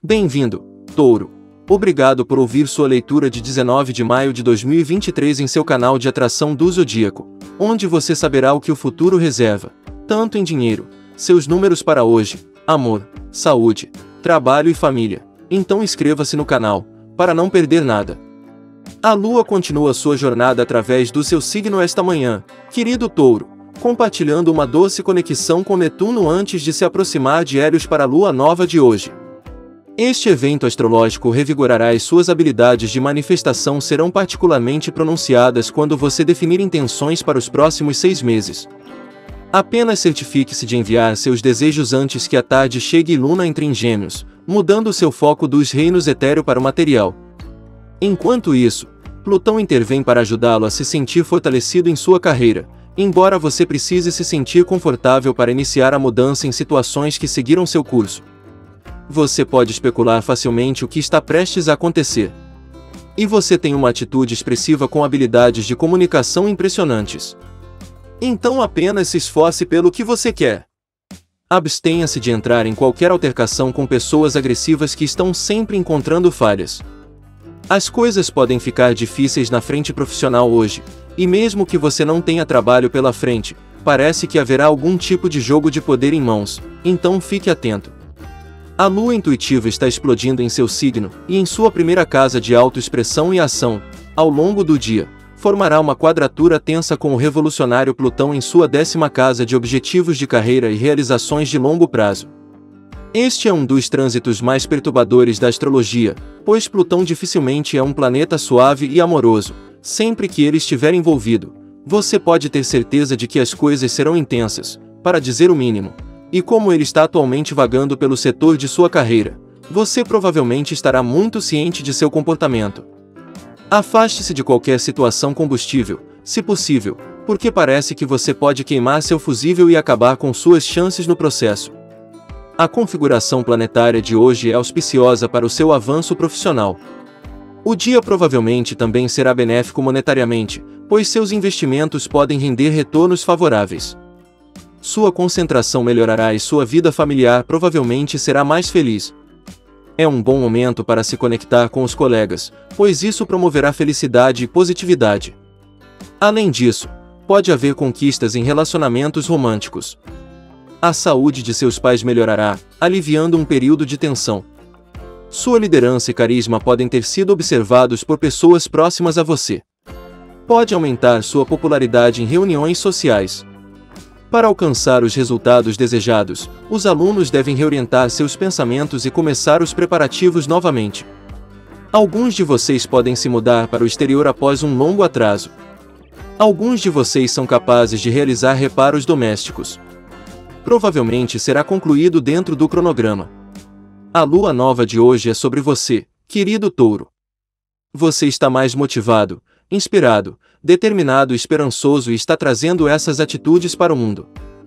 Bem-vindo, Touro. Obrigado por ouvir sua leitura de 19 de maio de 2023 em seu canal de atração do Zodíaco, onde você saberá o que o futuro reserva, tanto em dinheiro, seus números para hoje, amor, saúde, trabalho e família. Então inscreva-se no canal, para não perder nada. A Lua continua sua jornada através do seu signo esta manhã, querido Touro, compartilhando uma doce conexão com Netuno antes de se aproximar de Hélios para a Lua nova de hoje. Este evento astrológico revigorará e suas habilidades de manifestação serão particularmente pronunciadas quando você definir intenções para os próximos 6 meses. Apenas certifique-se de enviar seus desejos antes que a tarde chegue e Luna entre em Gêmeos, mudando seu foco dos reinos etéreo para o material. Enquanto isso, Plutão intervém para ajudá-lo a se sentir fortalecido em sua carreira, embora você precise se sentir confortável para iniciar a mudança em situações que seguiram seu curso. Você pode especular facilmente o que está prestes a acontecer. E você tem uma atitude expressiva com habilidades de comunicação impressionantes. Então apenas se esforce pelo que você quer. Abstenha-se de entrar em qualquer altercação com pessoas agressivas que estão sempre encontrando falhas. As coisas podem ficar difíceis na frente profissional hoje, e mesmo que você não tenha trabalho pela frente, parece que haverá algum tipo de jogo de poder em mãos, então fique atento. A Lua intuitiva está explodindo em seu signo, e em sua primeira casa de autoexpressão e ação, ao longo do dia, formará uma quadratura tensa com o revolucionário Plutão em sua 10ª casa de objetivos de carreira e realizações de longo prazo. Este é um dos trânsitos mais perturbadores da astrologia, pois Plutão dificilmente é um planeta suave e amoroso. Sempre que ele estiver envolvido, você pode ter certeza de que as coisas serão intensas, para dizer o mínimo. E como ele está atualmente vagando pelo setor de sua carreira, você provavelmente estará muito ciente de seu comportamento. Afaste-se de qualquer situação combustível, se possível, porque parece que você pode queimar seu fusível e acabar com suas chances no processo. A configuração planetária de hoje é auspiciosa para o seu avanço profissional. O dia provavelmente também será benéfico monetariamente, pois seus investimentos podem render retornos favoráveis. Sua concentração melhorará e sua vida familiar provavelmente será mais feliz. É um bom momento para se conectar com os colegas, pois isso promoverá felicidade e positividade. Além disso, pode haver conquistas em relacionamentos românticos. A saúde de seus pais melhorará, aliviando um período de tensão. Sua liderança e carisma podem ter sido observados por pessoas próximas a você. Pode aumentar sua popularidade em reuniões sociais. Para alcançar os resultados desejados, os alunos devem reorientar seus pensamentos e começar os preparativos novamente. Alguns de vocês podem se mudar para o exterior após um longo atraso. Alguns de vocês são capazes de realizar reparos domésticos. Provavelmente será concluído dentro do cronograma. A lua nova de hoje é sobre você, querido Touro. Você está mais motivado, inspirado, determinado e esperançoso e está trazendo essas atitudes para o mundo.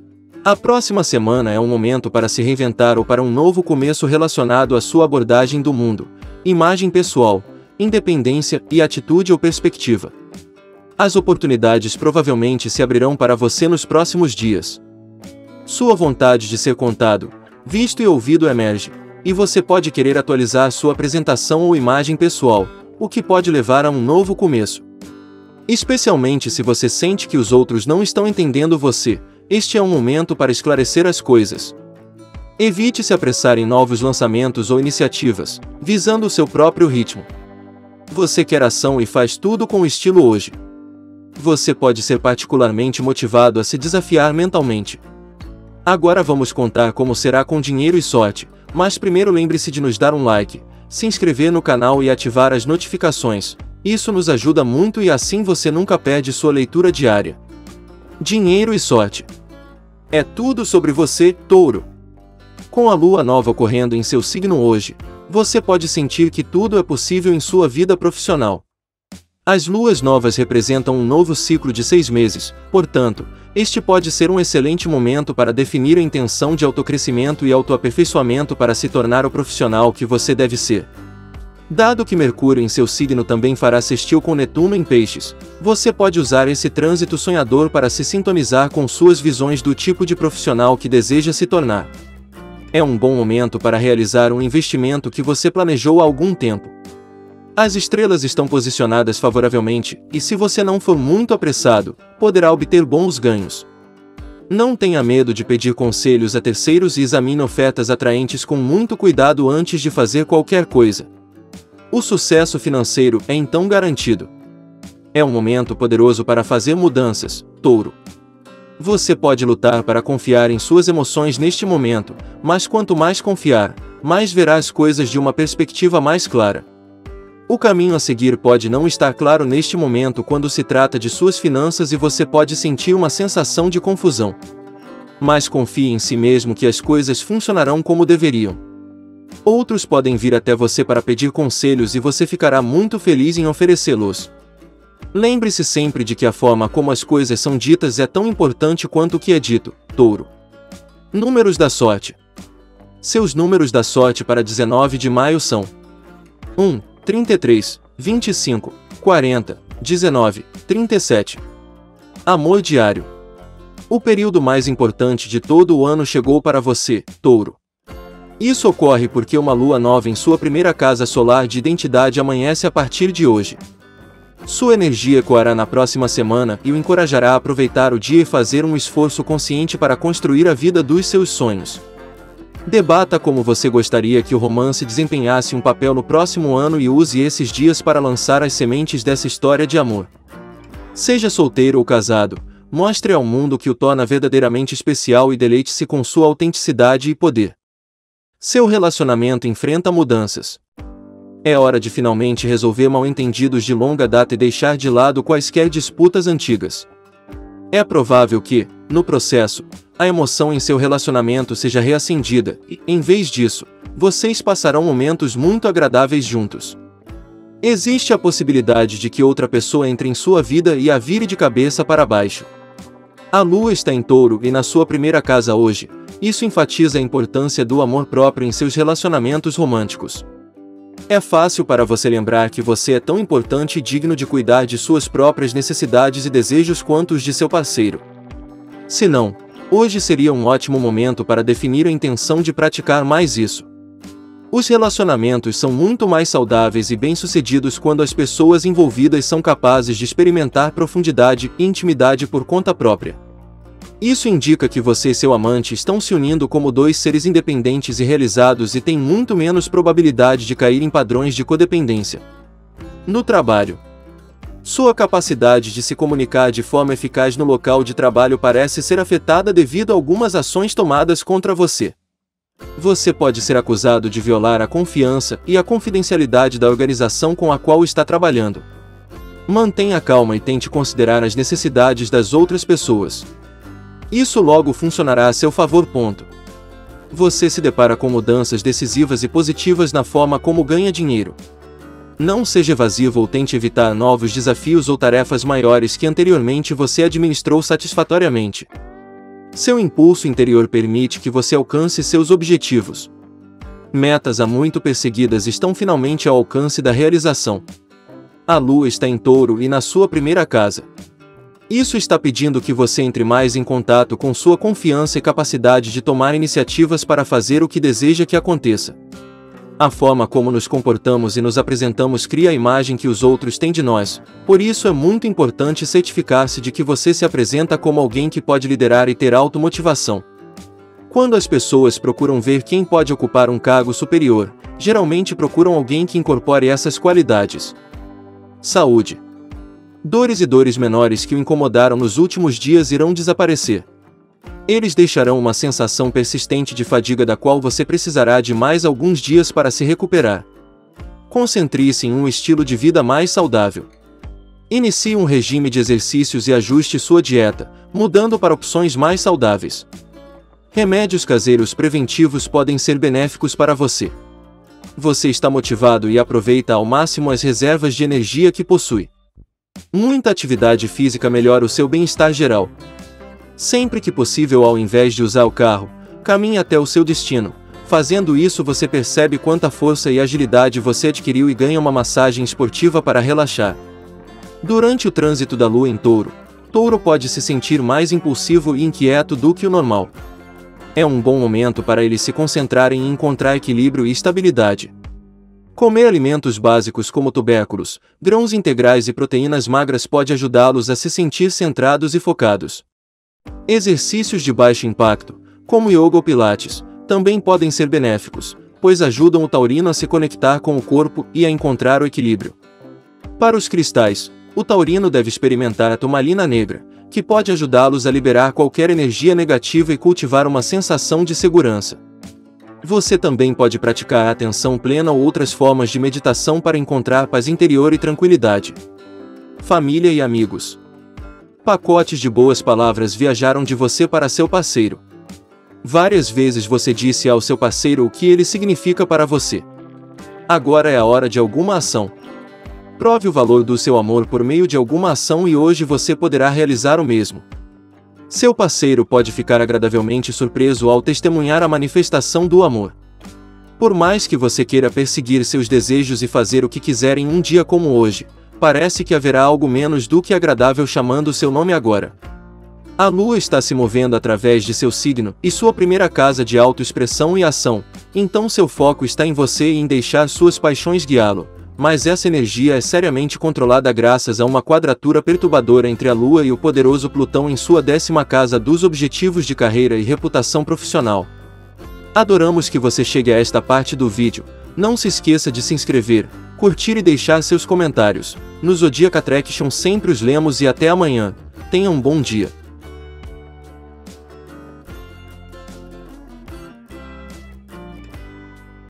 A próxima semana é um momento para se reinventar ou para um novo começo relacionado à sua abordagem do mundo, imagem pessoal, independência e atitude ou perspectiva. As oportunidades provavelmente se abrirão para você nos próximos dias. Sua vontade de ser contado, visto e ouvido emerge, e você pode querer atualizar sua apresentação ou imagem pessoal, o que pode levar a um novo começo. Especialmente se você sente que os outros não estão entendendo você, este é um momento para esclarecer as coisas. Evite se apressar em novos lançamentos ou iniciativas, visando o seu próprio ritmo. Você quer ação e faz tudo com estilo hoje. Você pode ser particularmente motivado a se desafiar mentalmente. Agora vamos contar como será com dinheiro e sorte, mas primeiro lembre-se de nos dar um like, se inscrever no canal e ativar as notificações. Isso nos ajuda muito e assim você nunca perde sua leitura diária. Dinheiro e sorte. É tudo sobre você, Touro. Com a lua nova ocorrendo em seu signo hoje, você pode sentir que tudo é possível em sua vida profissional. As luas novas representam um novo ciclo de 6 meses, portanto, este pode ser um excelente momento para definir a intenção de autocrescimento e autoaperfeiçoamento para se tornar o profissional que você deve ser. Dado que Mercúrio em seu signo também fará sextil com Netuno em Peixes, você pode usar esse trânsito sonhador para se sintonizar com suas visões do tipo de profissional que deseja se tornar. É um bom momento para realizar um investimento que você planejou há algum tempo. As estrelas estão posicionadas favoravelmente, e se você não for muito apressado, poderá obter bons ganhos. Não tenha medo de pedir conselhos a terceiros e examine ofertas atraentes com muito cuidado antes de fazer qualquer coisa. O sucesso financeiro é então garantido. É um momento poderoso para fazer mudanças, Touro. Você pode lutar para confiar em suas emoções neste momento, mas quanto mais confiar, mais verá as coisas de uma perspectiva mais clara. O caminho a seguir pode não estar claro neste momento quando se trata de suas finanças e você pode sentir uma sensação de confusão. Mas confie em si mesmo que as coisas funcionarão como deveriam. Outros podem vir até você para pedir conselhos e você ficará muito feliz em oferecê-los. Lembre-se sempre de que a forma como as coisas são ditas é tão importante quanto o que é dito, Touro. Números da sorte. Seus números da sorte para 19 de maio são 1, 33, 25, 40, 19, 37. Amor diário. O período mais importante de todo o ano chegou para você, Touro. Isso ocorre porque uma lua nova em sua primeira casa solar de identidade amanhece a partir de hoje. Sua energia ecoará na próxima semana e o encorajará a aproveitar o dia e fazer um esforço consciente para construir a vida dos seus sonhos. Debata como você gostaria que o romance desempenhasse um papel no próximo ano e use esses dias para lançar as sementes dessa história de amor. Seja solteiro ou casado, mostre ao mundo o que o torna verdadeiramente especial e deleite-se com sua autenticidade e poder. Seu relacionamento enfrenta mudanças. É hora de finalmente resolver mal-entendidos de longa data e deixar de lado quaisquer disputas antigas. É provável que, no processo, a emoção em seu relacionamento seja reacendida e, em vez disso, vocês passarão momentos muito agradáveis juntos. Existe a possibilidade de que outra pessoa entre em sua vida e a vire de cabeça para baixo. A lua está em Touro e na sua primeira casa hoje. Isso enfatiza a importância do amor próprio em seus relacionamentos românticos. É fácil para você lembrar que você é tão importante e digno de cuidar de suas próprias necessidades e desejos quanto os de seu parceiro. Se não, hoje seria um ótimo momento para definir a intenção de praticar mais isso. Os relacionamentos são muito mais saudáveis e bem-sucedidos quando as pessoas envolvidas são capazes de experimentar profundidade e intimidade por conta própria. Isso indica que você e seu amante estão se unindo como dois seres independentes e realizados e têm muito menos probabilidade de cair em padrões de codependência. No trabalho. Sua capacidade de se comunicar de forma eficaz no local de trabalho parece ser afetada devido a algumas ações tomadas contra você. Você pode ser acusado de violar a confiança e a confidencialidade da organização com a qual está trabalhando. Mantenha calma e tente considerar as necessidades das outras pessoas. Isso logo funcionará a seu favor. Você se depara com mudanças decisivas e positivas na forma como ganha dinheiro. Não seja evasivo ou tente evitar novos desafios ou tarefas maiores que anteriormente você administrou satisfatoriamente. Seu impulso interior permite que você alcance seus objetivos. Metas há muito perseguidas estão finalmente ao alcance da realização. A lua está em Touro e na sua primeira casa. Isso está pedindo que você entre mais em contato com sua confiança e capacidade de tomar iniciativas para fazer o que deseja que aconteça. A forma como nos comportamos e nos apresentamos cria a imagem que os outros têm de nós, por isso é muito importante certificar-se de que você se apresenta como alguém que pode liderar e ter automotivação. Quando as pessoas procuram ver quem pode ocupar um cargo superior, geralmente procuram alguém que incorpore essas qualidades. Saúde. Dores e dores menores que o incomodaram nos últimos dias irão desaparecer. Eles deixarão uma sensação persistente de fadiga da qual você precisará de mais alguns dias para se recuperar. Concentre-se em um estilo de vida mais saudável. Inicie um regime de exercícios e ajuste sua dieta, mudando para opções mais saudáveis. Remédios caseiros preventivos podem ser benéficos para você. Você está motivado e aproveita ao máximo as reservas de energia que possui. Muita atividade física melhora o seu bem-estar geral. Sempre que possível, ao invés de usar o carro, caminhe até o seu destino. Fazendo isso, você percebe quanta força e agilidade você adquiriu e ganha uma massagem esportiva para relaxar. Durante o trânsito da lua em Touro, Touro pode se sentir mais impulsivo e inquieto do que o normal. É um bom momento para eles se concentrarem em encontrar equilíbrio e estabilidade. Comer alimentos básicos como tubérculos, grãos integrais e proteínas magras pode ajudá-los a se sentir centrados e focados. Exercícios de baixo impacto, como yoga ou pilates, também podem ser benéficos, pois ajudam o taurino a se conectar com o corpo e a encontrar o equilíbrio. Para os cristais, o taurino deve experimentar a turmalina negra, que pode ajudá-los a liberar qualquer energia negativa e cultivar uma sensação de segurança. Você também pode praticar a atenção plena ou outras formas de meditação para encontrar paz interior e tranquilidade. Família e amigos. Pacotes de boas palavras viajaram de você para seu parceiro. Várias vezes você disse ao seu parceiro o que ele significa para você. Agora é a hora de alguma ação. Prove o valor do seu amor por meio de alguma ação e hoje você poderá realizar o mesmo. Seu parceiro pode ficar agradavelmente surpreso ao testemunhar a manifestação do amor. Por mais que você queira perseguir seus desejos e fazer o que quiser em um dia como hoje, parece que haverá algo menos do que agradável chamando seu nome agora. A Lua está se movendo através de seu signo e sua primeira casa de autoexpressão e ação, então seu foco está em você e em deixar suas paixões guiá-lo. Mas essa energia é seriamente controlada graças a uma quadratura perturbadora entre a Lua e o poderoso Plutão em sua 10ª casa dos objetivos de carreira e reputação profissional. Adoramos que você chegue a esta parte do vídeo. Não se esqueça de se inscrever, curtir e deixar seus comentários. No Zodiac Attraction sempre os lemos e até amanhã. Tenha um bom dia.